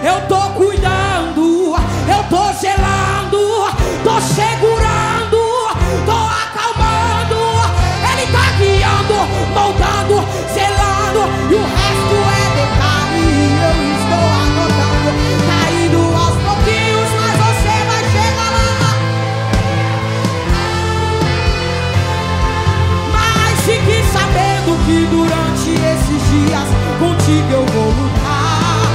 Eu tô cuidando, eu tô zelando, tô segurando, tô acalmando. Ele tá guiando, moldando, selando, e o resto é detalhe. Eu estou anotando, tá indo aos pouquinhos, mas você vai chegar lá. Mas fique sabendo que durante esses dias contigo eu vou lutar.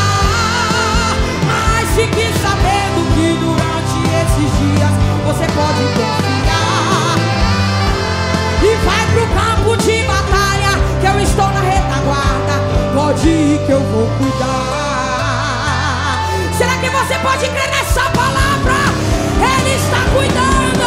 Mas fique sabendo que durante esses dias você pode confiar. E vai pro campo de batalha, que eu estou na retaguarda. Pode ir que eu vou cuidar. Será que você pode crer nessa palavra? Ele está cuidando.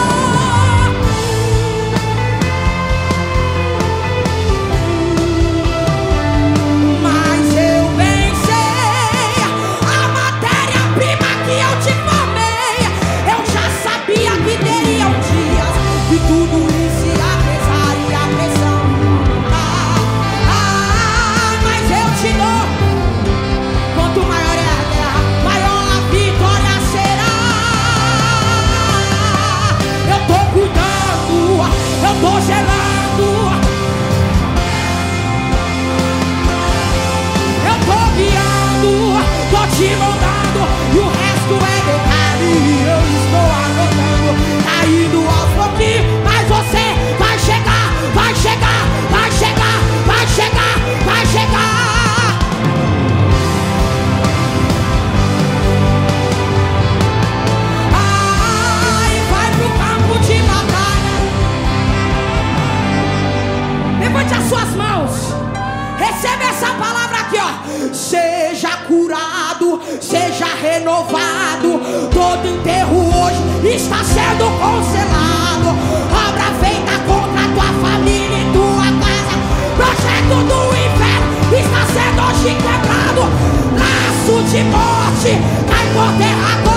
Mas eu venci a matéria-prima que eu te formei. Eu já sabia que teriam dias que tudo isso ia pesar e a pressão mas eu te dou. Quanto maior é a guerra, maior a vitória será. Eu tô cuidando, eu tô gelando, eu tô guiando, tô te moldando, e o resto é detalhe. Eu estou anotando, tá indo aos pouquinhos, mas você vai chegar, vai chegar, vai chegar, vai chegar, vai chegar. Ai, vai pro campo de batalha. Levante as suas mãos, recebe essa palavra aqui, ó. Seja curado, seja renovado. Todo enterro hoje está sendo cancelado. Obra feita contra tua família e tua casa, projeto do inferno está sendo hoje quebrado. Laço de morte cai por terra agora.